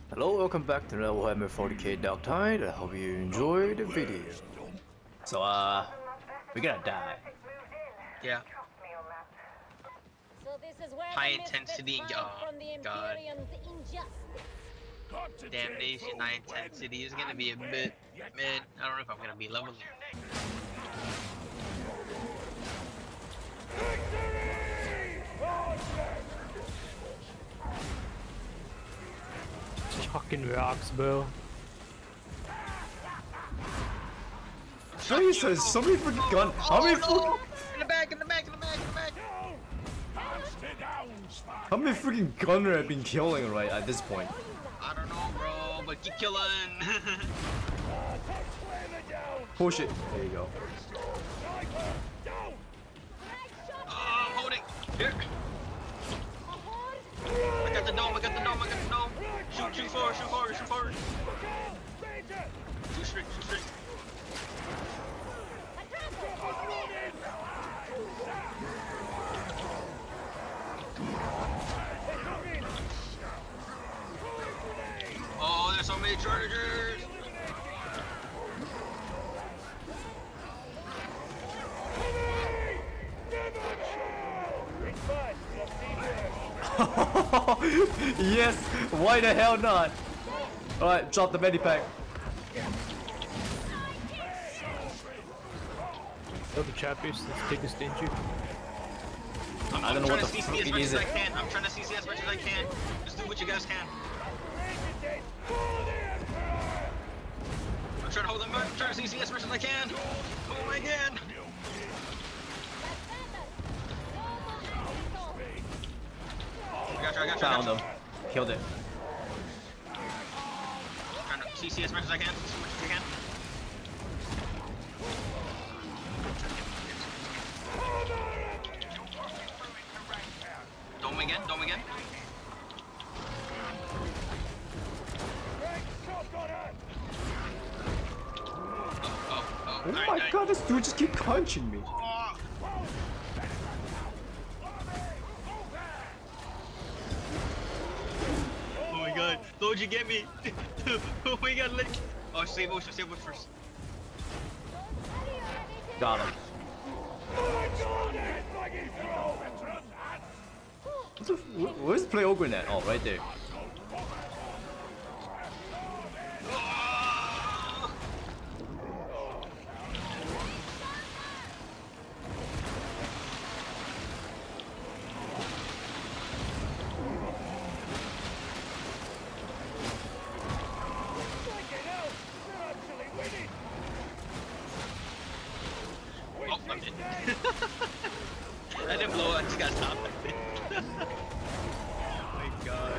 Hello, welcome back to another Warhammer 40k Dark Tide. I hope you enjoyed the video. So, we're gonna die. Yeah. So this is where High the intensity, misfits hide from the God. Imperium's injustice. Damnation high intensity is gonna be a bit, man. I don't know if I'm gonna be leveling. Fucking rocks, bro. Jesus, so many freaking gun. How many no! In the back, in the back, in the back, in the back. How many freaking gunner have been killing right at this point? I don't know, bro, but keep killing. Push it. There you go. I'm holding. Here. I got the dome, I got the dome, I got the dome. Shoot forward, shoot forward, shoot forward. Shoot straight, shoot straight. Oh, there's so many chargers. Yes, why the hell not? Alright, drop the medipack. Kill the chappies, let's take this danger. I don't know what the CC fuck as much is as I it. can. I'm trying to CC as much as I can. Just do what you guys can. I'm trying to hold them up. I'm trying to CC as much as I can. Oh my god. I got you. Found him. Killed it. Trying to CC as much as I can. As much as I can. Dome again, dome again. Oh my god, this dude just keep punching me. Oh my god, don't you get me? Oh my god, look. Oh, save Ocean first. Got him. Where's play Ogre at? Oh, right there. Oh, I'm dead. I didn't blow, I just got stopped. Oh my god.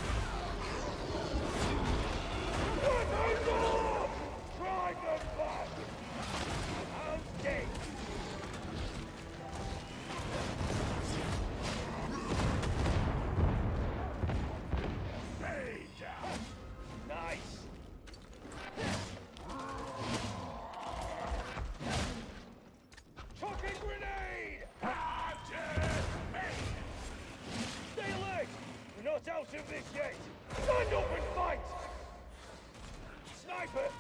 Out of this yet! Stand up and fight! Sniper!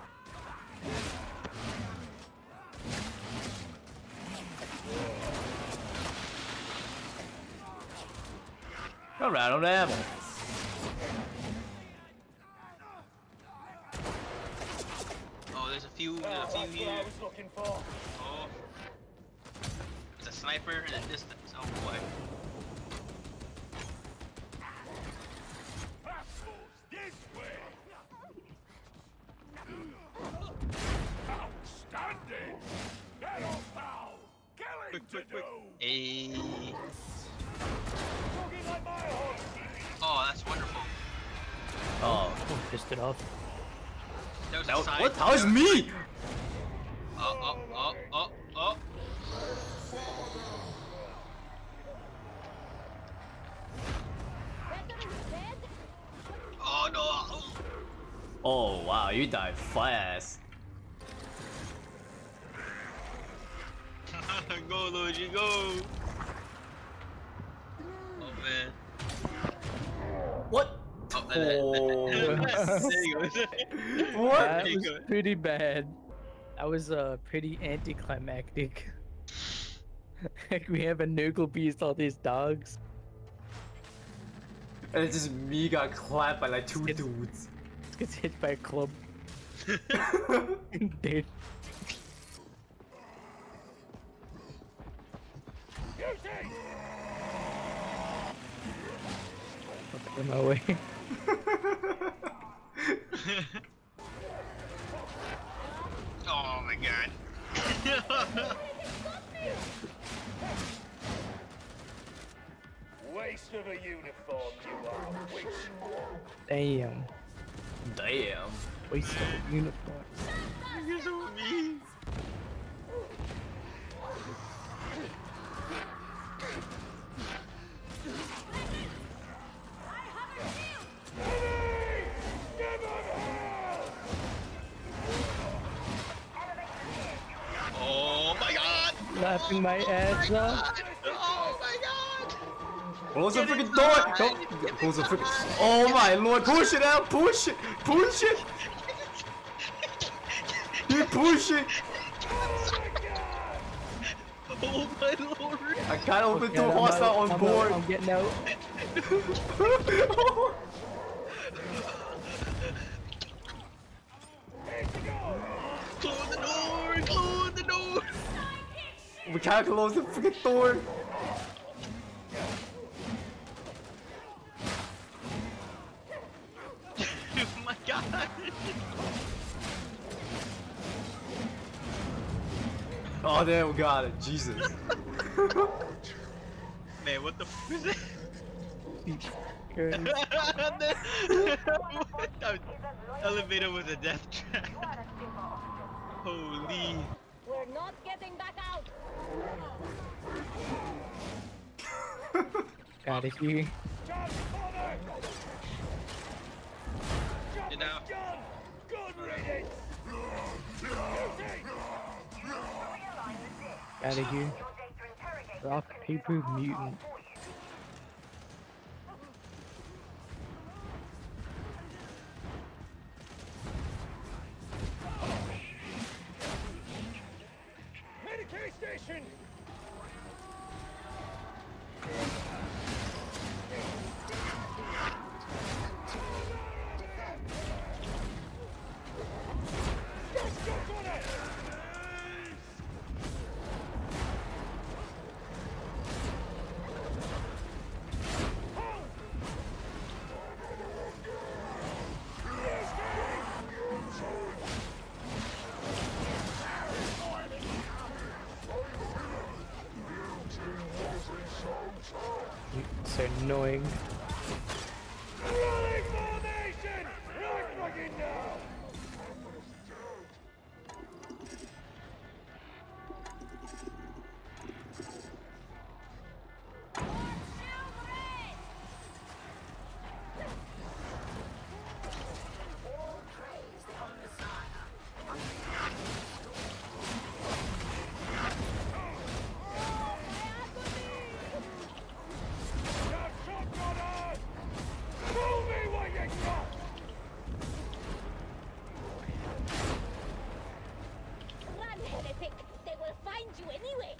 Got right on the ammo. Oh, there's a few That's what I here. was looking for. Oh. There's a sniper in the distance. Oh boy. This way! Outstanding! Get off now! Killing to do! Hey. Talking like my horse! Oh, that's wonderful. Oh. Pissed it off. There was That a was, side. what? That was me! Oh. Oh no. Oh wow, you died fast. Go, Luigi, go. Oh man. What? Oh, Oh, There he goes. what? That Pretty was good. pretty bad. That was pretty anticlimactic. Like we have a nuclear beast, all these dogs. And it's just me got clapped by like two It's- dudes. Gets hit by a club. Dude. Out of my way. Oh my god. Waste of a uniform, you are, witch. Damn. Damn. Waste of a uniform. You're so mean. Oh my god! Laughing my ass off. Oh my god! Close the freaking door! Don't close the freaking. Oh my lord! Push it out! Push it! Push it! You push it! Oh my lord! I can't open Yeah, two I'm hostile out, on I'm board. out, I'm getting out. Close the door! Close the door! We can't close the freaking door. Oh my god! Oh, there we got it. Jesus. Man, what the f is that? Good. That elevator was a death trap. Holy. We're not getting back out. Got it here. You know. Good riddance. Got it here. Rock, paper, mutant. Medicaid station. Mutants are annoying. Running formation. Right fucking now. Run, heretic. They will find you anyway.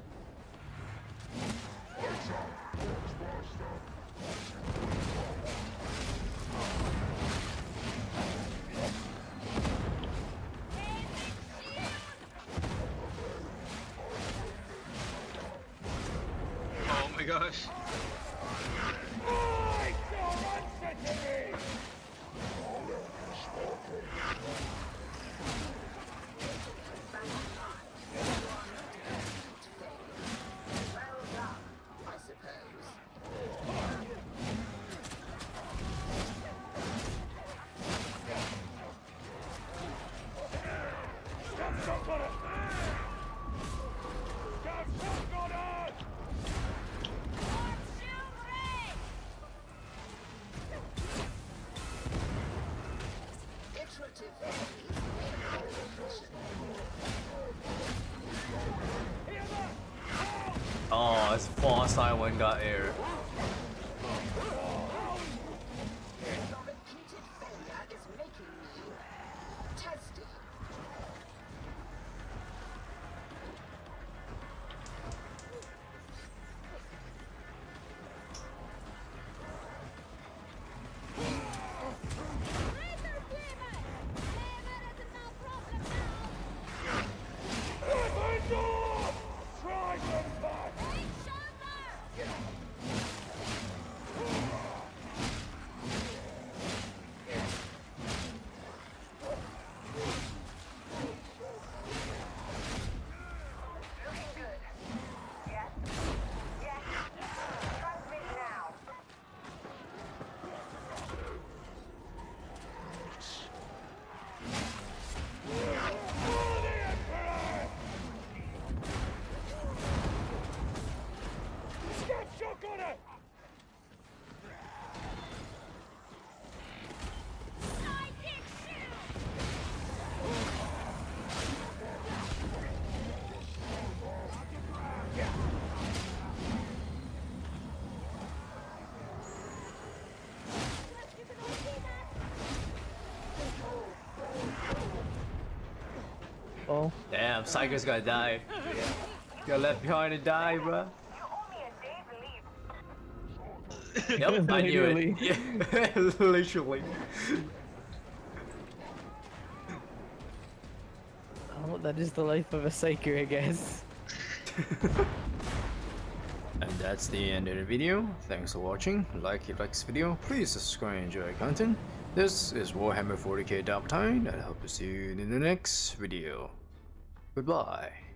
Oh my gosh. Oh, it's far side one got air. Uh-oh. Damn, Psycho's gonna die. Got left behind to die, bro. Yep, I knew Literally. it. Yeah, literally. Oh, that is the life of a psyker, I guess. And that's the end of the video. Thanks for watching. Like if you like this video, please subscribe and enjoy content. This is Warhammer 40k Dark Tide, and I hope to see you in the next video. Goodbye.